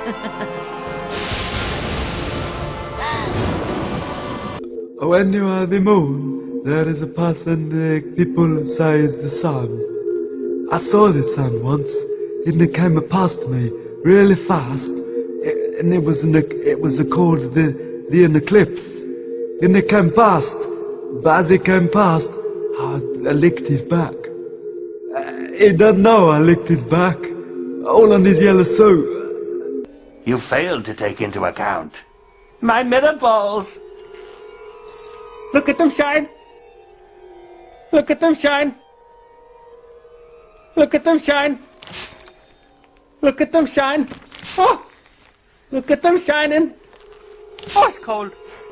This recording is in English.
When you are the moon, there is a person that people say is the sun. I saw the sun once, and it came past me really fast, and it was called the eclipse, and it came past. But as it came past, I licked his back. He doesn't know I licked his back, all on his yellow suit. You failed to take into account my mirror balls. Look at them shine. Look at them shine. Look at them shine. Look at them shine. Oh! Look at them shining. Oh, it's cold.